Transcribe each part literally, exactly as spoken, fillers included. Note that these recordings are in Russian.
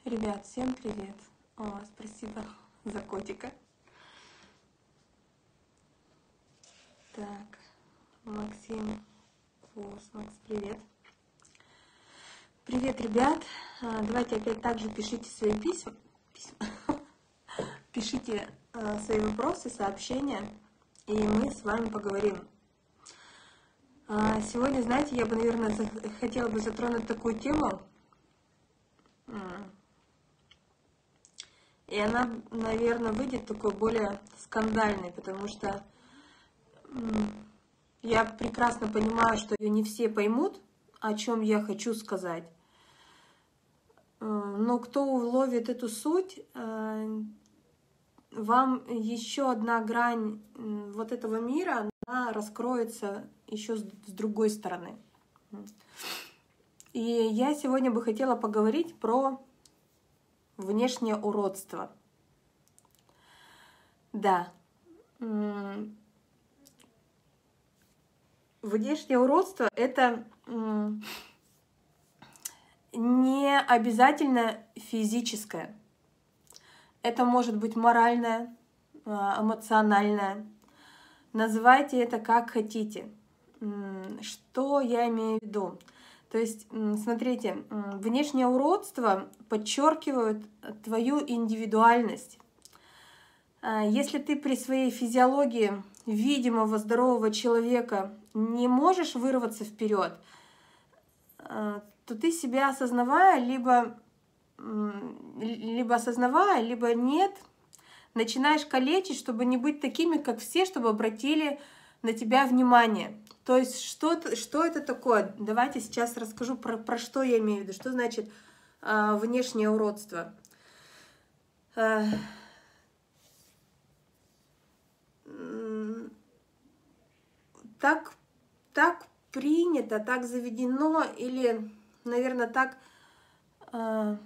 Ребят, всем привет! О, спасибо за котика. Так, Максим, Фос, Макс, привет. Привет, ребят. А, Давайте опять также пишите свои письма. письма. Пишите а, свои вопросы, сообщения, и мы с вами поговорим. А, Сегодня, знаете, я бы, наверное, за- хотела бы затронуть такую тему. М, И она, наверное, выйдет такой более скандальной, потому что м, я прекрасно понимаю, что ее не все поймут, о чем я хочу сказать. Э, Но кто уловит эту суть, э, вам еще одна грань м, вот этого мира, она раскроется еще с с другой стороны. И я сегодня бы хотела поговорить про внешнее уродство. Да, м, внешнее уродство — это м, не обязательно физическое. Это может быть моральное, а, эмоциональное. Называйте это как хотите. М, Что я имею в виду? То есть, м, смотрите, м, внешнее уродство подчеркивает твою индивидуальность. А, Если ты при своей физиологии видимого здорового человека не можешь вырваться вперед, а, то ты себя осознавая, либо, м, либо осознавая, либо нет, начинаешь калечить, чтобы не быть такими, как все, чтобы обратили на тебя внимание. То есть что, это- что это такое? Давайте сейчас расскажу про, про что я имею в виду. Что значит а, внешнее уродство? А, м, так, так принято, так заведено, или, наверное, так, а,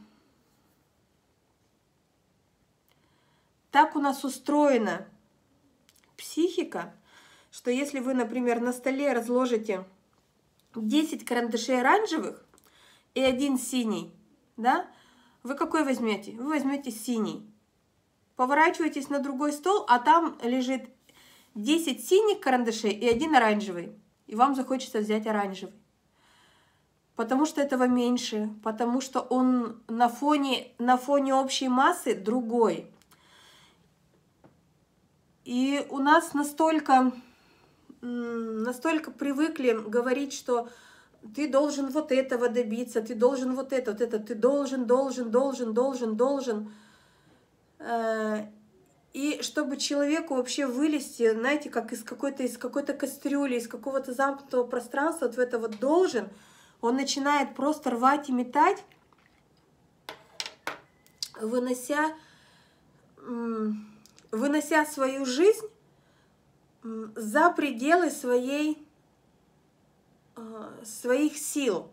так у нас устроена психика, что если вы, например, на столе разложите десять карандашей оранжевых и один синий, да, вы какой возьмете? Вы возьмете синий. Поворачиваетесь на другой стол, а там лежит десять синих карандашей и один оранжевый. И вам захочется взять оранжевый. Потому что этого меньше, потому что он на фоне, на фоне общей массы другой. И у нас настолько, м, настолько привыкли говорить, что ты должен вот этого добиться, ты должен вот это, вот это, ты должен, должен, должен, должен, должен. Э, И чтобы человеку вообще вылезти, знаете, как из какой-то из какой-то кастрюли, из какого-то замкнутого пространства, вот в это вот должен, он начинает просто рвать и метать, вынося, м, вынося свою жизнь м, за пределы своей, а, своих сил,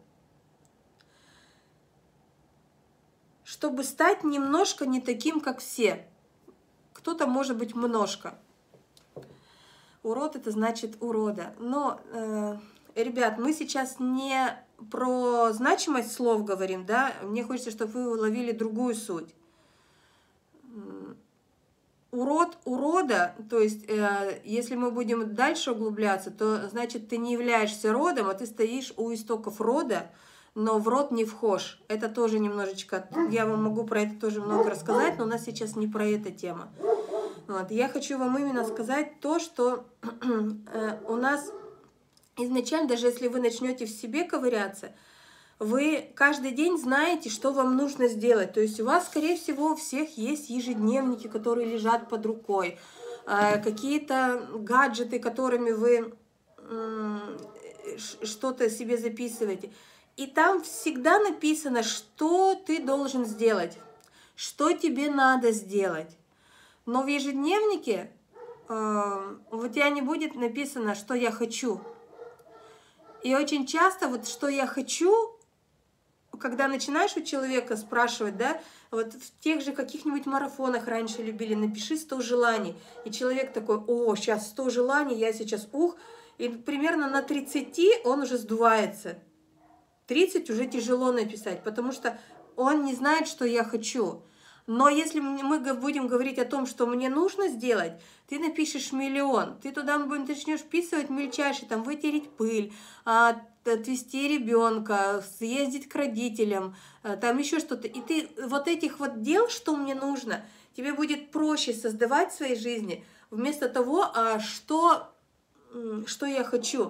чтобы стать немножко не таким, как все. Кто-то может быть немножко. Урод — это значит урода. Но, э, ребят, мы сейчас не про значимость слов говорим, да? Мне хочется, чтобы вы уловили другую суть. М, Урод урода, то есть, э, если мы будем дальше углубляться, то значит ты не являешься родом, а ты стоишь у истоков рода, но в род не вхож. Это тоже немножечко, я вам могу про это тоже много рассказать, но у нас сейчас не про эту тему. Вот. Я хочу вам именно сказать то, что э, у нас изначально, даже если вы начнете в себе ковыряться, вы каждый день знаете, что вам нужно сделать. То есть у вас, скорее всего, у всех есть ежедневники, которые лежат под рукой, э, какие-то гаджеты, которыми вы м, ш- что-то себе записываете. И там всегда написано, что ты должен сделать, что тебе надо сделать. Но в ежедневнике э, у тебя не будет написано, что я хочу. И очень часто вот что я хочу, когда начинаешь у человека спрашивать, да, вот в тех же каких-нибудь марафонах раньше любили, напиши сто желаний. И человек такой: о, сейчас сто желаний, я сейчас ух. И примерно на тридцати он уже сдувается. тридцать уже тяжело написать, потому что он не знает, что я хочу. Но если мы будем говорить о том, что мне нужно сделать, ты напишешь миллион, ты туда начнешь вписывать мельчайшие, там, вытереть пыль, отвезти ребенка, съездить к родителям, там еще что-то. И ты вот этих вот дел, что мне нужно, тебе будет проще создавать в своей жизни, вместо того, а что, что я хочу.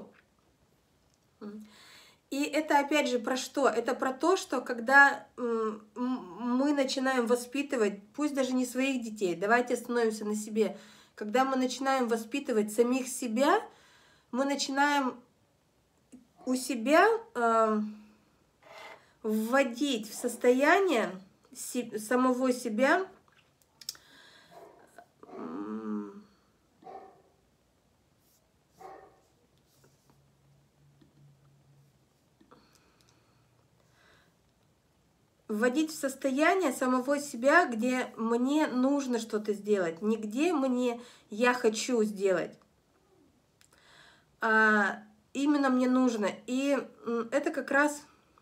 И это опять же про что? Это про то, что когда мы начинаем воспитывать, пусть даже не своих детей, давайте остановимся на себе, когда мы начинаем воспитывать самих себя, мы начинаем у себя э, вводить в состояние си, самого себя э, вводить в состояние самого себя, где мне нужно что-то сделать, не где мне я хочу сделать, а именно мне нужно. И это как раз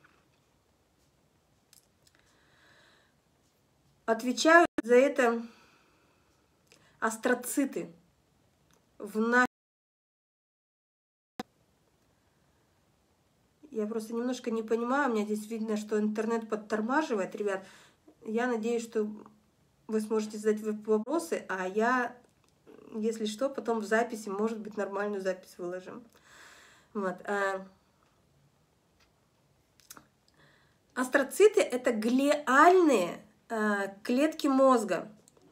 отвечают за это астроциты в нашем. Я просто немножко не понимаю, у меня здесь видно, что интернет подтормаживает. Ребят, я надеюсь, что вы сможете задать вопросы, а я, если что, потом в записи, может быть, нормальную запись выложим. Вот. Астроциты — это глиальные клетки мозга,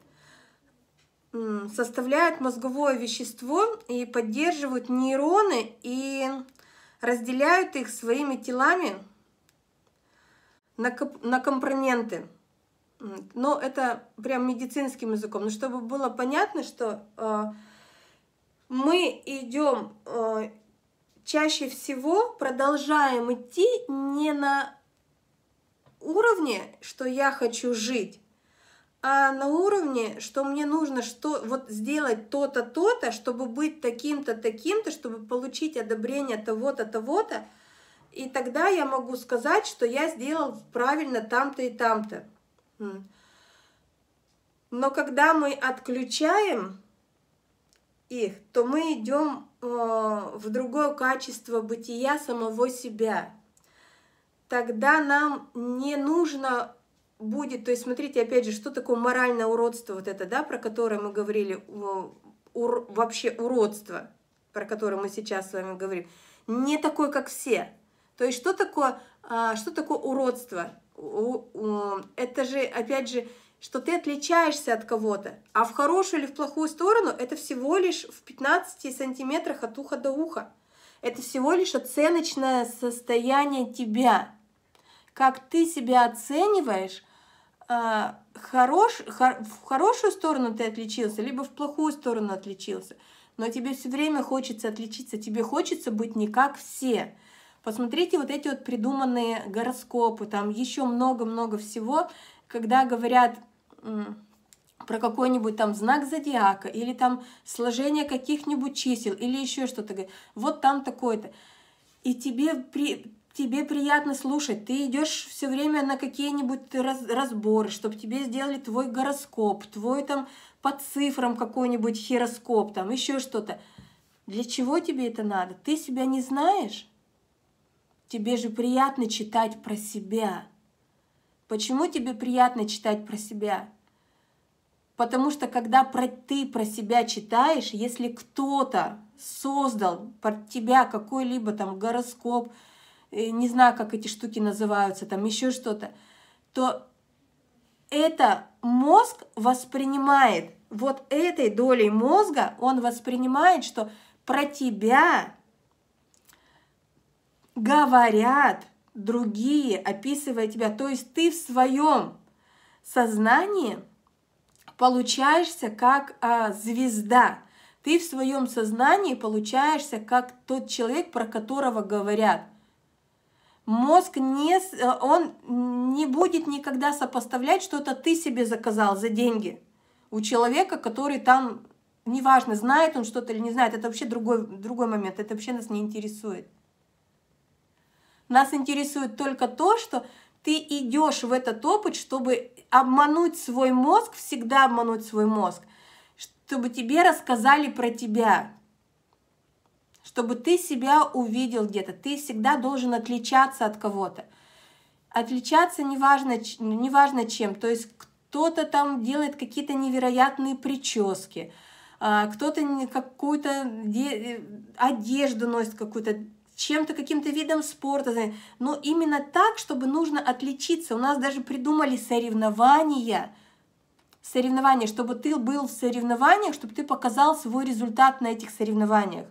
составляют мозговое вещество и поддерживают нейроны и разделяют их своими телами на, на компоненты. Но это прям медицинским языком. Но чтобы было понятно, что э, мы идем э, чаще всего, продолжаем идти не на уровне, что я хочу жить, а на уровне, что мне нужно что, вот сделать то-то, то-то, чтобы быть таким-то, таким-то, чтобы получить одобрение того-то, того-то, и тогда я могу сказать, что я сделал правильно там-то и там-то. Но когда мы отключаем их, то мы идем э, в другое качество бытия самого себя. Тогда нам не нужно будет, то есть смотрите, опять же, что такое моральное уродство, вот это, да, про которое мы говорили, ур, вообще уродство, про которое мы сейчас с вами говорим, не такой, как все. То есть что такое, что такое уродство? Это же, опять же, что ты отличаешься от кого-то, а в хорошую или в плохую сторону это всего лишь в пятнадцати сантиметрах от уха до уха. Это всего лишь оценочное состояние тебя. Как ты себя оцениваешь, Хорош, в хорошую сторону ты отличился, либо в плохую сторону отличился. Но тебе все время хочется отличиться, тебе хочется быть не как все. Посмотрите вот эти вот придуманные гороскопы, там еще много-много всего, когда говорят про какой-нибудь там знак зодиака, или там сложение каких-нибудь чисел, или еще что-то. Вот там такое-то. И тебе при... Тебе приятно слушать, ты идешь все время на какие-нибудь раз, разборы, чтобы тебе сделали твой гороскоп, твой там по цифрам какой-нибудь хироскоп, там еще что-то. Для чего тебе это надо? Ты себя не знаешь? Тебе же приятно читать про себя. Почему тебе приятно читать про себя? Потому что когда про, ты про себя читаешь, если кто-то создал под тебя какой-либо там гороскоп, не знаю, как эти штуки называются, там еще что-то, то это мозг воспринимает, вот этой долей мозга он воспринимает, что про тебя говорят другие, описывая тебя. То есть ты в своем сознании получаешься как а, звезда. Ты в своем сознании получаешься как тот человек, про которого говорят. Мозг не, он не будет никогда сопоставлять, что это ты себе заказал за деньги у человека, который там, неважно, знает он что-то или не знает, это вообще другой, другой момент, это вообще нас не интересует. Нас интересует только то, что ты идешь в этот опыт, чтобы обмануть свой мозг, всегда обмануть свой мозг, чтобы тебе рассказали про тебя, чтобы ты себя увидел где-то. Ты всегда должен отличаться от кого-то. Отличаться неважно, неважно чем. То есть кто-то там делает какие-то невероятные прически, кто-то какую-то одежду носит, какую-то чем-то, каким-то видом спорта. Но именно так, чтобы нужно отличиться. У нас даже придумали соревнования. Соревнования, чтобы ты был в соревнованиях, чтобы ты показал свой результат на этих соревнованиях.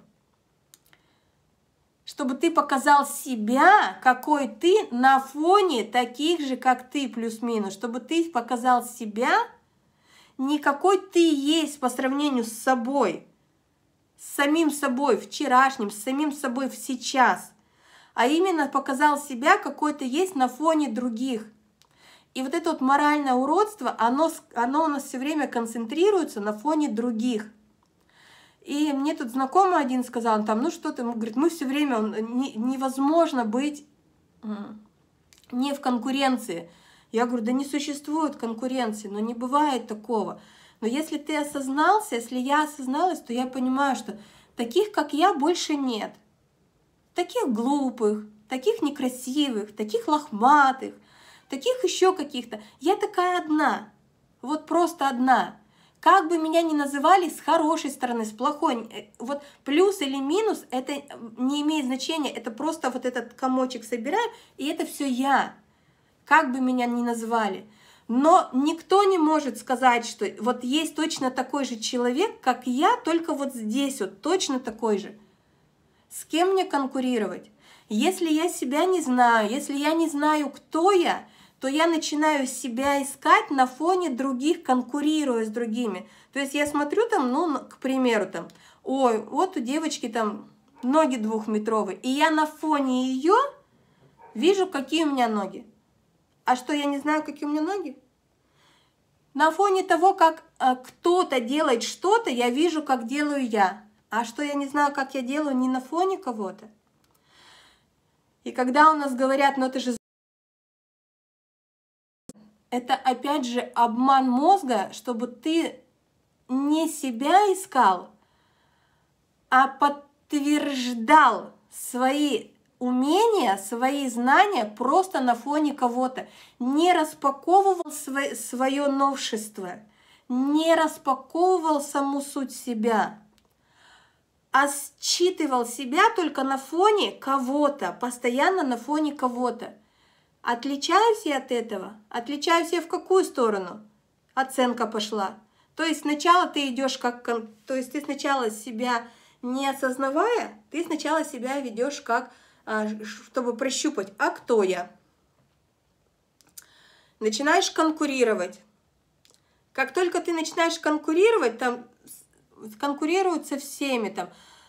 Чтобы ты показал себя, какой ты на фоне таких же, как ты, плюс-минус. Чтобы ты показал себя, не какой ты есть по сравнению с собой, с самим собой вчерашним, с самим собой в сейчас, а именно показал себя, какой ты есть на фоне других. И вот это вот моральное уродство, оно, оно у нас все время концентрируется на фоне других. И мне тут знакомый один сказал, там, ну что ты, говорит, мы все время, не, невозможно быть не в конкуренции. Я говорю, да не существует конкуренции, но не бывает такого. Но если ты осознался, если я осозналась, то я понимаю, что таких, как я, больше нет. Таких глупых, таких некрасивых, таких лохматых, таких еще каких-то. Я такая одна, вот просто одна. Как бы меня ни называли, с хорошей стороны, с плохой, вот плюс или минус, это не имеет значения, это просто вот этот комочек собираем, и это все я, как бы меня ни называли. Но никто не может сказать, что вот есть точно такой же человек, как я, только вот здесь вот, точно такой же. С кем мне конкурировать? Если я себя не знаю, если я не знаю, кто я, то я начинаю себя искать на фоне других, конкурируя с другими. То есть я смотрю там, ну, к примеру, там, ой, вот у девочки там ноги двухметровые, и я на фоне ее вижу, какие у меня ноги. А что, я не знаю, какие у меня ноги? На фоне того, как э, кто-то делает что-то, я вижу, как делаю я. А что, я не знаю, как я делаю, не на фоне кого-то. И когда у нас говорят, ну это же... Это опять же обман мозга, чтобы ты не себя искал, а подтверждал свои умения, свои знания просто на фоне кого-то. Не распаковывал свое, свое новшество, не распаковывал саму суть себя, а считывал себя только на фоне кого-то, постоянно на фоне кого-то. Отличаюсь я от этого? Отличаюсь я в какую сторону? Оценка пошла. То есть сначала ты идешь как... То есть ты сначала себя не осознавая, ты сначала себя ведешь как... Чтобы прощупать, а кто я? Начинаешь конкурировать. Как только ты начинаешь конкурировать, там конкурируют со всеми, там,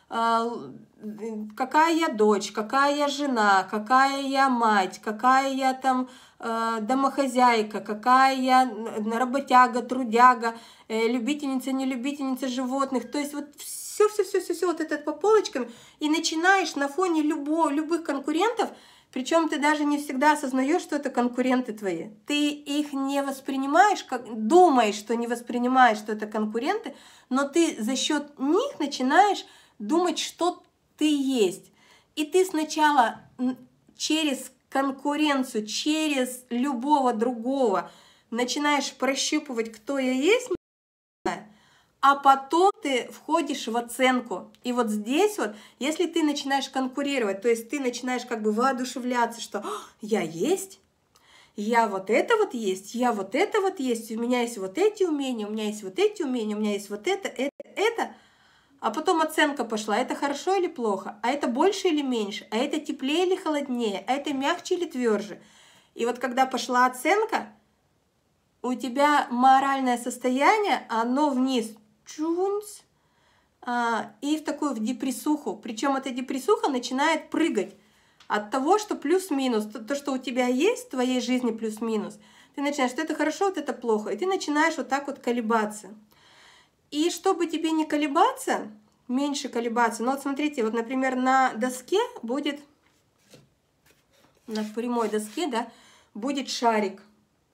какая я дочь, какая я жена, какая я мать, какая я там домохозяйка, какая я работяга, трудяга, любительница, не любительница животных. То есть вот все, все, все, все, все вот это по полочкам, и начинаешь на фоне любого, любых конкурентов, причем ты даже не всегда осознаешь, что это конкуренты твои. Ты их не воспринимаешь, как думаешь, что не воспринимаешь, что это конкуренты, но ты за счет них начинаешь думать, что ты есть. И ты сначала через конкуренцию, через любого другого начинаешь прощупывать, кто я есть, а потом ты входишь в оценку. И вот здесь вот, если ты начинаешь конкурировать, то есть ты начинаешь как бы воодушевляться, что я есть, я вот это вот есть, я вот это вот есть, у меня есть вот эти умения, у меня есть вот эти умения, у меня есть вот это, это, это. А потом оценка пошла, это хорошо или плохо, а это больше или меньше, а это теплее или холоднее, а это мягче или тверже. И вот когда пошла оценка, у тебя моральное состояние, оно вниз, чунц, а, и в такую в депрессуху. Причем эта депрессуха начинает прыгать от того, что плюс-минус, то, то, что у тебя есть в твоей жизни плюс-минус, ты начинаешь, что это хорошо, вот это плохо, и ты начинаешь вот так вот колебаться. И чтобы тебе не колебаться, меньше колебаться, ну вот смотрите, вот, например, на доске будет, на прямой доске, да, будет шарик.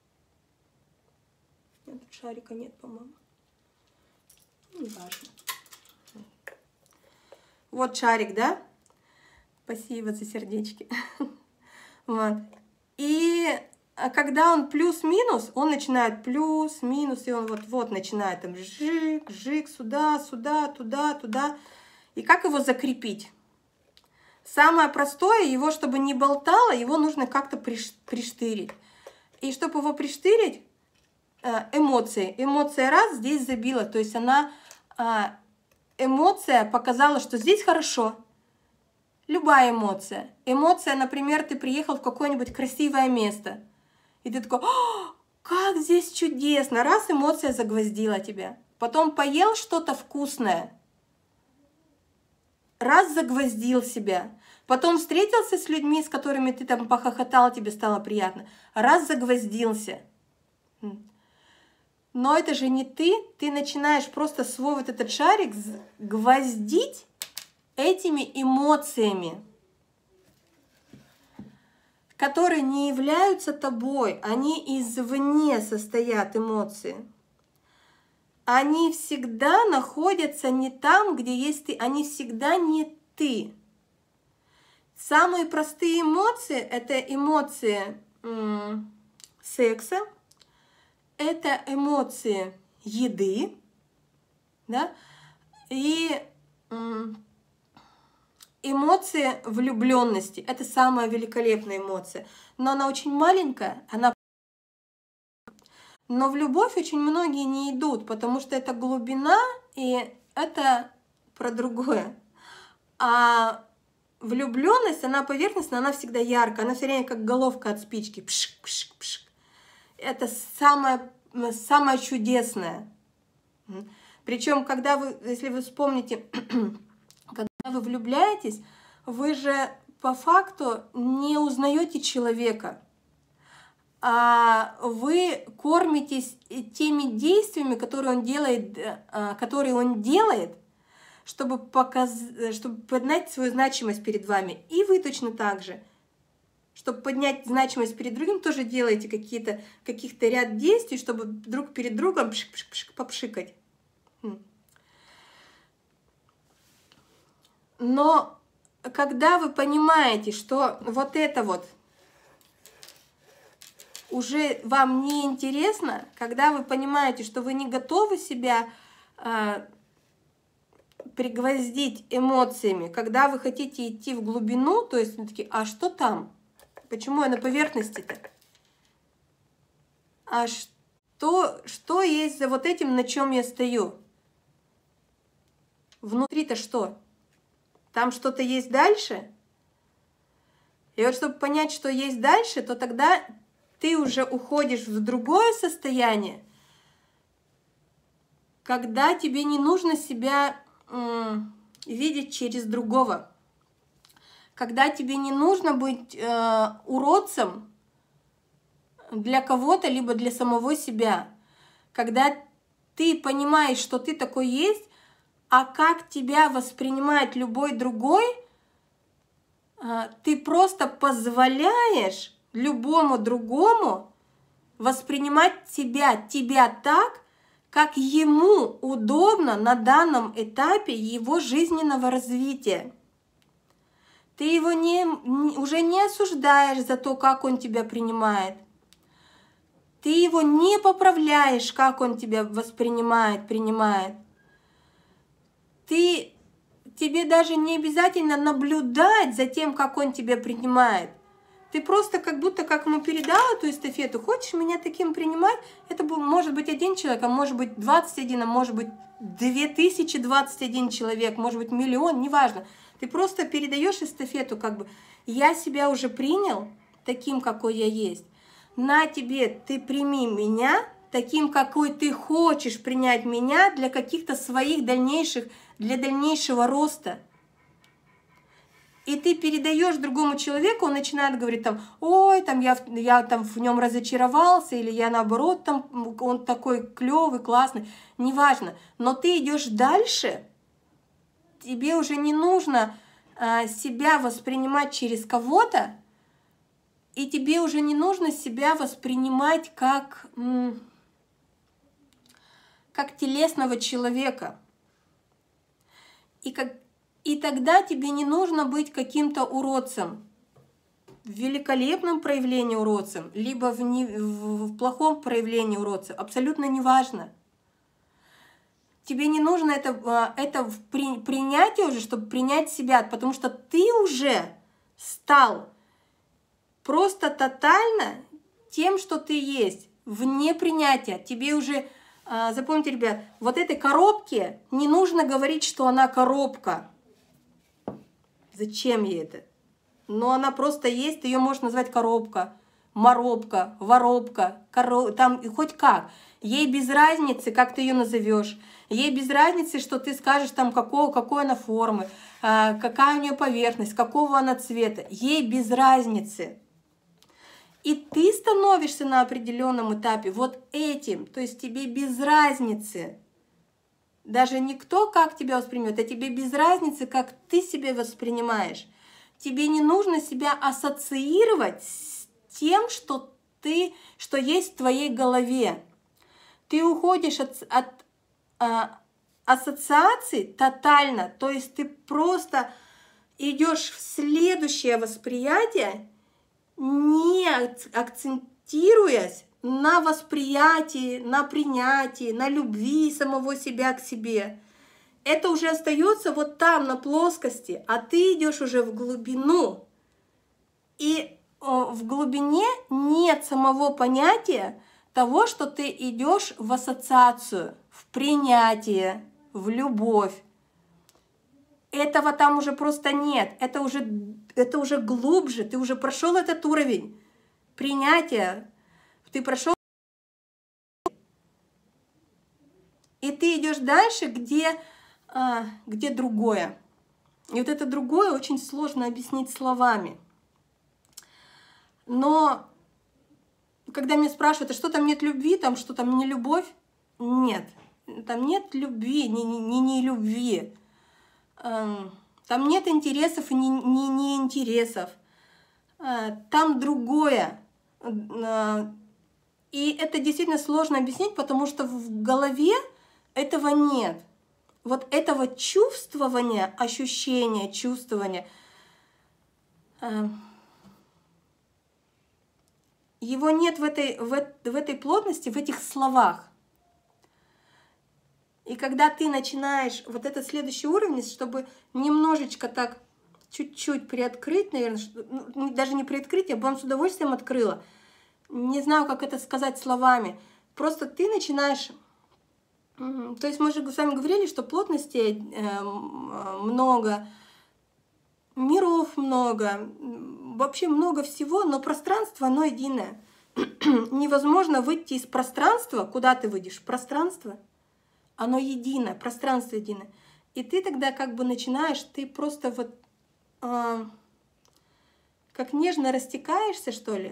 Нет, тут шарика нет, по-моему. Не важно. Вот шарик, да? Спасибо за сердечки. Вот. И когда он плюс-минус, он начинает плюс-минус, и он вот-вот начинает там жик, жик, сюда, сюда, туда, туда. И как его закрепить? Самое простое, его, чтобы не болтало, его нужно как-то приштырить. И чтобы его приштырить, эмоции. Эмоция раз здесь забила, то есть она, эмоция показала, что здесь хорошо. Любая эмоция. Эмоция, например, ты приехал в какое-нибудь красивое место. И ты такой: «О, как здесь чудесно!» Раз эмоция загвоздила тебя. Потом поел что-то вкусное. Раз загвоздил себя. Потом встретился с людьми, с которыми ты там похохотал, тебе стало приятно. Раз загвоздился. Но это же не ты. Ты начинаешь просто свой вот этот шарик гвоздить этими эмоциями, которые не являются тобой, они извне состоят, эмоции. Они всегда находятся не там, где есть ты, они всегда не ты. Самые простые эмоции – это эмоции м, секса, это эмоции еды, да, и м, эмоции влюбленности. Это самая великолепная эмоция. Но она очень маленькая, она... но в любовь очень многие не идут, потому что это глубина, и это про другое. А влюбленность, она поверхностная, она всегда яркая, она все время как головка от спички. Пшик, пшик, пшик. Это самое, самое чудесное. Причем, когда вы, если вы вспомните, когда вы влюбляетесь, вы же по факту не узнаете человека, а вы кормитесь теми действиями, которые он делает, которые он делает, чтобы, показ... чтобы поднять свою значимость перед вами. И вы точно так же, чтобы поднять значимость перед другим, тоже делаете какие-то каких-то ряд действий, чтобы друг перед другом пшик-пшик-пшик попшикать. Но когда вы понимаете, что вот это вот уже вам не интересно, когда вы понимаете, что вы не готовы себя э, пригвоздить эмоциями, когда вы хотите идти в глубину, то есть вы такие: а что там? Почему я на поверхности-то? А что, что есть за вот этим, на чем я стою? Внутри-то что? Там что-то есть дальше? И вот чтобы понять, что есть дальше, то тогда ты уже уходишь в другое состояние, когда тебе не нужно себя м, видеть через другого, когда тебе не нужно быть э, уродцем для кого-то, либо для самого себя, когда ты понимаешь, что ты такой есть, а как тебя воспринимает любой другой, э, ты просто позволяешь любому другому воспринимать тебя, тебя так, как ему удобно на данном этапе его жизненного развития. Ты его не, уже не осуждаешь за то, как он тебя принимает. Ты его не поправляешь, как он тебя воспринимает, принимает. Ты, тебе даже не обязательно наблюдать за тем, как он тебя принимает. Ты просто как будто как ему передал эту эстафету: хочешь меня таким принимать? Это был, может быть один человек, а может быть двадцать один, а может быть две тысячи двадцать один человек, может быть миллион, неважно. Ты просто передаешь эстафету, как бы: я себя уже принял таким, какой я есть. На тебе, ты прими меня таким, какой ты хочешь принять меня для каких-то своих дальнейших, для дальнейшего роста. И ты передаешь другому человеку, он начинает говорить там: ой, там я, я там в нем разочаровался, или я наоборот, там он такой клевый, классный, неважно. Но ты идешь дальше, тебе уже не нужно а, себя воспринимать через кого-то, И тебе уже не нужно себя воспринимать как, как телесного человека. И, как, и тогда тебе не нужно быть каким-то уродцем, в великолепном проявлении уродцем, либо в, не, в, в плохом проявлении уродцем. Абсолютно неважно. Тебе не нужно это, это в при, принятие уже, чтобы принять себя, потому что ты уже стал просто тотально тем, что ты есть, вне принятия. Тебе уже, запомните, ребят, вот этой коробке не нужно говорить, что она коробка. Зачем ей это? Но она просто есть, ее можно назвать коробка, моробка, воробка, коро... там хоть как. Ей без разницы, как ты ее назовешь. Ей без разницы, что ты скажешь, там, какого, какой она формы, какая у нее поверхность, какого она цвета. Ей без разницы. И ты становишься на определенном этапе вот этим, то есть тебе без разницы. Даже никто как тебя воспримет, а тебе без разницы, как ты себя воспринимаешь. Тебе не нужно себя ассоциировать с тем, что, ты, что есть в твоей голове. Ты уходишь от, от а, ассоциаций тотально, то есть ты просто идешь в следующее восприятие, не акцентируясь на восприятии, на принятии, на любви самого себя к себе. Это уже остается вот там, на плоскости, а ты идешь уже в глубину. И в глубине нет самого понятия того, что ты идешь в ассоциацию, в принятие, в любовь. Этого там уже просто нет. Это уже, это уже глубже. Ты уже прошел этот уровень принятия. Ты прошел. И ты идешь дальше, где, а, где другое. И вот это другое очень сложно объяснить словами. Но когда меня спрашивают, а что там нет любви, там что там не любовь? Нет. Там нет любви, не, не, не, не любви. Там нет интересов и не, не, не интересов. Там другое. И это действительно сложно объяснить, потому что в голове этого нет. Вот этого чувствования, ощущения, чувствования, его нет в этой, в, в этой плотности, в этих словах. И когда ты начинаешь вот этот следующий уровень, чтобы немножечко так, чуть-чуть приоткрыть, наверное, ну, даже не приоткрыть, я бы вам с удовольствием открыла. Не знаю, как это сказать словами. Просто ты начинаешь... То есть мы же с вами говорили, что плотностей много, миров много, вообще много всего, но пространство, оно единое. Невозможно выйти из пространства. Куда ты выйдешь? Пространство. Оно единое, пространство единое. И ты тогда как бы начинаешь, ты просто вот э, как нежно растекаешься, что ли,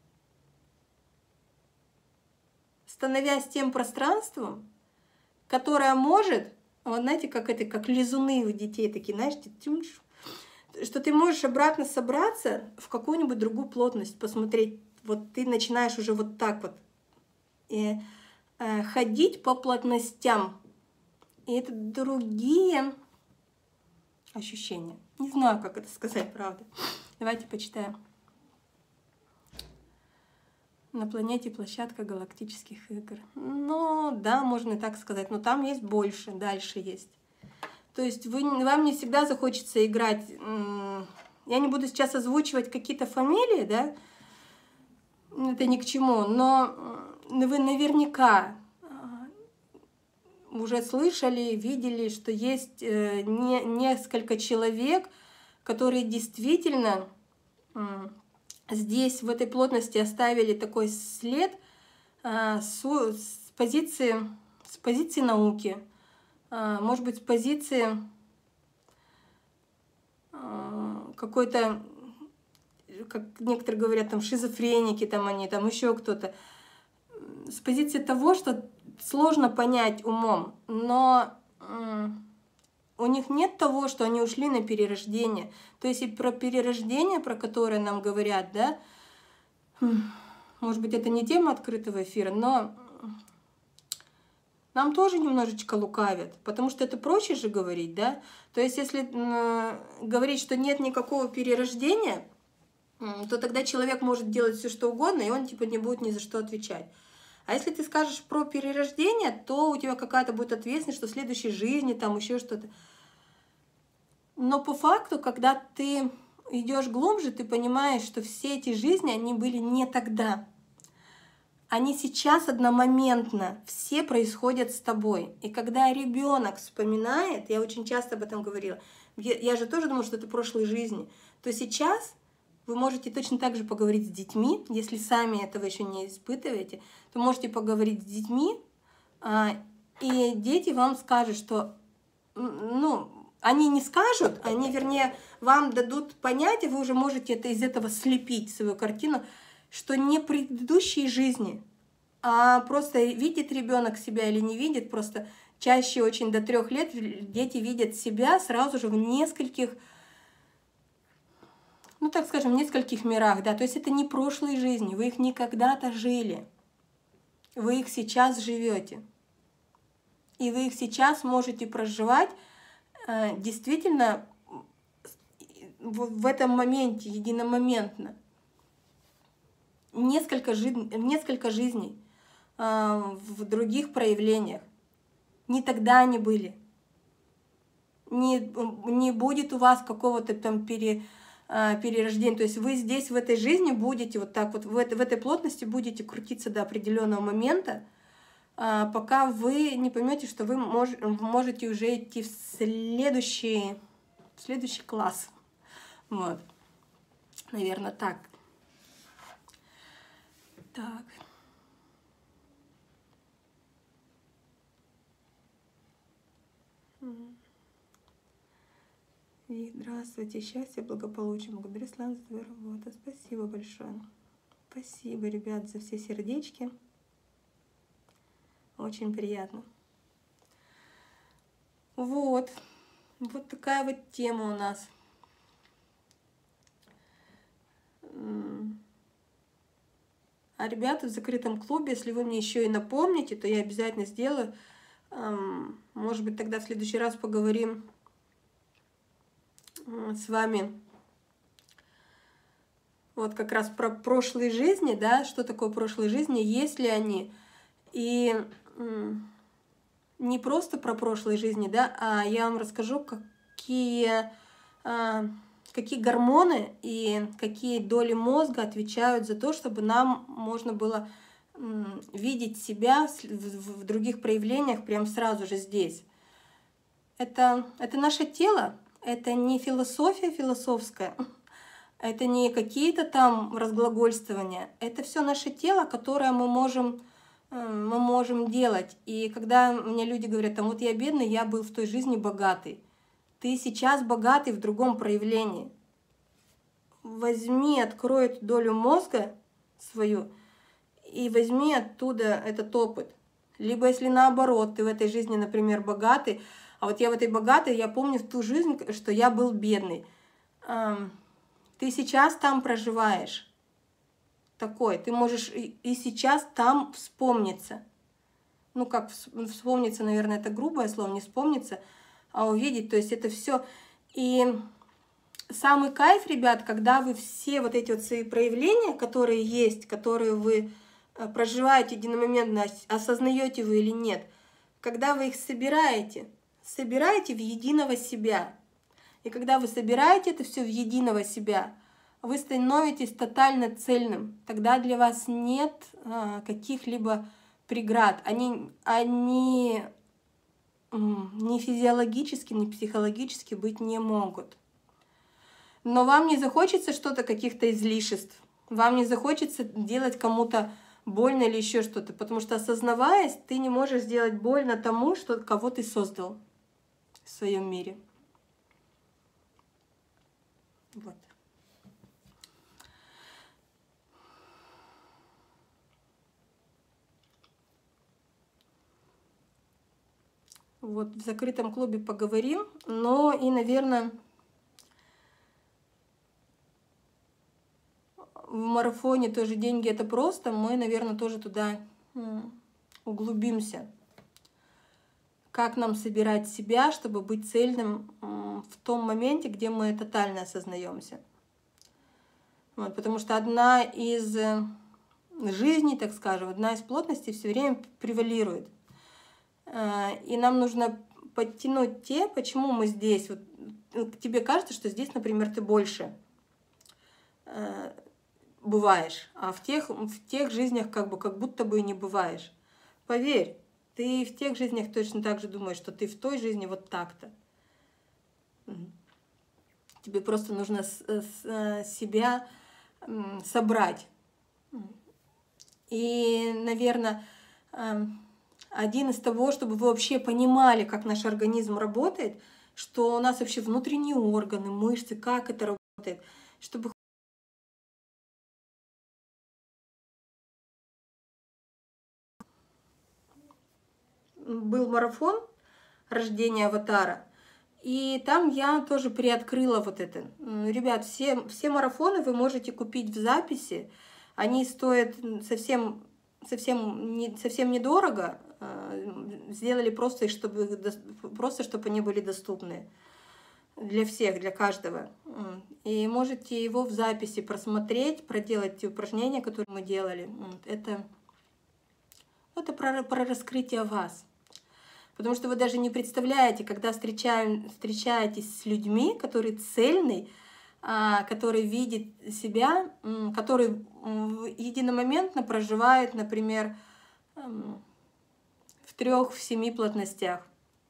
становясь тем пространством, которое может, вот знаете, как это, как лизуны у детей такие, знаешь, что ты можешь обратно собраться в какую-нибудь другую плотность, посмотреть, вот ты начинаешь уже вот так вот и, э, ходить по плотностям. И это другие ощущения. Не знаю, как это сказать, правда. Давайте почитаем. На планете площадка галактических игр. Ну, да, можно и так сказать, но там есть больше, дальше есть. То есть вы, вам не всегда захочется играть. Я не буду сейчас озвучивать какие-то фамилии, да, это ни к чему, но вы наверняка уже слышали, видели, что есть не, несколько человек, которые действительно здесь, в этой плотности, оставили такой след с, с, позиции, с позиции науки, может быть, с позиции какой-то, как некоторые говорят, там шизофреники, там они, там еще кто-то, с позиции того, что сложно понять умом, но у них нет того, что они ушли на перерождение. То есть и про перерождение, про которое нам говорят, да, может быть, это не тема открытого эфира, но нам тоже немножечко лукавят, потому что это проще же говорить, да? То есть, если э, говорить, что нет никакого перерождения, э, то тогда человек может делать все, что угодно, и он типа не будет ни за что отвечать. А если ты скажешь про перерождение, то у тебя какая-то будет ответственность, что в следующей жизни, там еще что-то. Но по факту, когда ты идешь глубже, ты понимаешь, что все эти жизни, они были не тогда. Они сейчас одномоментно, все происходят с тобой. И когда ребенок вспоминает, я очень часто об этом говорила, я, я же тоже думала, что это прошлые жизни, то сейчас вы можете точно так же поговорить с детьми, если сами этого еще не испытываете, то можете поговорить с детьми, и дети вам скажут, что, ну, они не скажут, они, вернее, вам дадут понять, и вы уже можете это, из этого слепить свою картину, что не предыдущие жизни, а просто видит ребенок себя или не видит, просто чаще очень до трех лет дети видят себя сразу же в нескольких, ну так скажем, в нескольких мирах, да, то есть это не прошлые жизни, вы их не когда-то жили, вы их сейчас живете, и вы их сейчас можете проживать э, действительно в, в этом моменте, единомоментно. Несколько, жи несколько жизней э, в других проявлениях. Не тогда они были. Не, не будет у вас какого-то там пере, э, перерождения. То есть вы здесь, в этой жизни, будете вот так вот, в, это, в этой плотности будете крутиться до определенного момента, э, пока вы не поймете, что вы мож, можете уже идти в следующий, в следующий класс. Вот. Наверное, так. Так. И здравствуйте, счастье, благополучие. Благодарю, Слава, за твою работу. Спасибо большое. Спасибо, ребят, за все сердечки. Очень приятно. Вот. Вот такая вот тема у нас. А ребята в закрытом клубе, если вы мне еще и напомните, то я обязательно сделаю. Может быть, тогда в следующий раз поговорим с вами вот как раз про прошлые жизни, да, что такое прошлые жизни, есть ли они. И не просто про прошлые жизни, да, а я вам расскажу, какие, какие гормоны и какие доли мозга отвечают за то, чтобы нам можно было видеть себя в других проявлениях прям сразу же здесь. Это, это наше тело, это не философия философская, это не какие-то там разглагольствования, это все наше тело, которое мы можем, мы можем делать. И когда мне люди говорят, там, вот я бедный, я был в той жизни богатый. Ты сейчас богатый в другом проявлении. Возьми, открой эту долю мозга свою и возьми оттуда этот опыт. Либо если наоборот, ты в этой жизни, например, богатый, а вот я в этой богатой, я помню в ту жизнь, что я был бедный. Ты сейчас там проживаешь такой, ты можешь и сейчас там вспомниться. Ну как вспомниться, наверное, это грубое слово, не вспомниться, а увидеть, то есть это все. И самый кайф, ребят, когда вы все вот эти вот свои проявления, которые есть, которые вы проживаете единомоментно, осознаете вы или нет, когда вы их собираете, собираете в единого себя. И когда вы собираете это все в единого себя, вы становитесь тотально цельным. Тогда для вас нет а, каких-либо преград. Они, они ни физиологически, ни психологически быть не могут. Но вам не захочется что-то, каких-то излишеств. Вам не захочется делать кому-то больно или еще что-то. Потому что, осознаваясь, ты не можешь сделать больно тому, что, кого ты создал в своем мире. Вот. Вот, в закрытом клубе поговорим, но и, наверное, марафоне тоже «Деньги — это просто», мы, наверное, тоже туда углубимся. Как нам собирать себя, чтобы быть цельным в том моменте, где мы тотально осознаемся. Вот, потому что одна из жизней, так скажем, одна из плотностей все время превалирует. И нам нужно подтянуть те, почему мы здесь. Вот, тебе кажется, что здесь, например, ты больше бываешь, а в тех, в тех жизнях как бы как будто бы и не бываешь. Поверь, ты в тех жизнях точно так же думаешь, что ты в той жизни вот так-то. Тебе просто нужно себя собрать. И, наверное, один из того, чтобы вы вообще понимали, как наш организм работает, что у нас вообще внутренние органы, мышцы, как это работает, чтобы был марафон рождения аватара, и там я тоже приоткрыла вот это. Ребят, все, все марафоны вы можете купить в записи, они стоят совсем, совсем, не, совсем недорого, сделали просто, чтобы, просто, чтобы они были доступны для всех, для каждого. И можете его в записи просмотреть, проделать те упражнения, которые мы делали. Это, это про, про раскрытие вас. Потому что вы даже не представляете, когда встречаем, встречаетесь с людьми, которые цельны, который видит себя, который единомоментно проживает, например, в трех, в семи плотностях.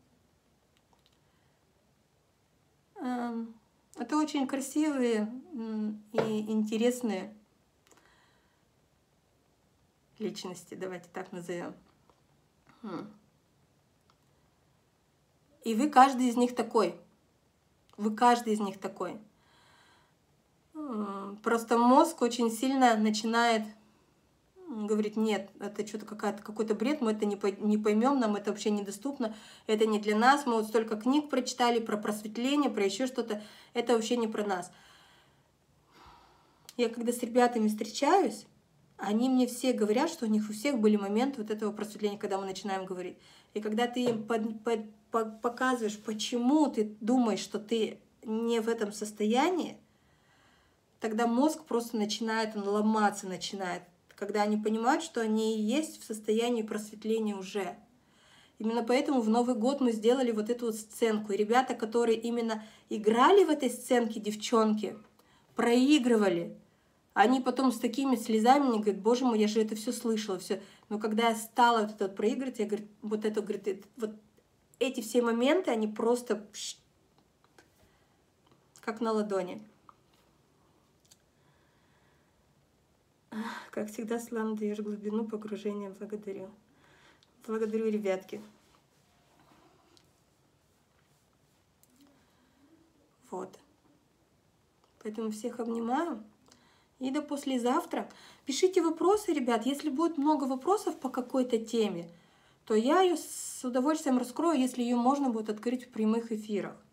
Это очень красивые и интересные личности, давайте так назовем. И вы каждый из них такой. Вы каждый из них такой. Просто мозг очень сильно начинает говорить: нет, это что-то какая-то какой-то бред, мы это не поймем, нам это вообще недоступно, это не для нас, мы вот столько книг прочитали про просветление, про еще что-то, это вообще не про нас. Я когда с ребятами встречаюсь, они мне все говорят, что у них у всех были моменты вот этого просветления, когда мы начинаем говорить. И когда ты им под, под, под, показываешь, почему ты думаешь, что ты не в этом состоянии, тогда мозг просто начинает, он ломаться начинает, когда они понимают, что они и есть в состоянии просветления уже. Именно поэтому в Новый год мы сделали вот эту вот сценку. И ребята, которые именно играли в этой сценке, девчонки, проигрывали, они потом с такими слезами мне говорят: боже мой, я же это все слышала, все. Но когда я стала вот это вот проигрывать, я говорю, вот это, говорит, это, вот эти все моменты, они просто как на ладони. Как всегда, Слава, даешь глубину погружения. Благодарю. Благодарю, ребятки. Вот. Поэтому всех обнимаю. И до послезавтра. Пишите вопросы, ребят. Если будет много вопросов по какой-то теме, то я ее с удовольствием раскрою, если ее можно будет открыть в прямых эфирах.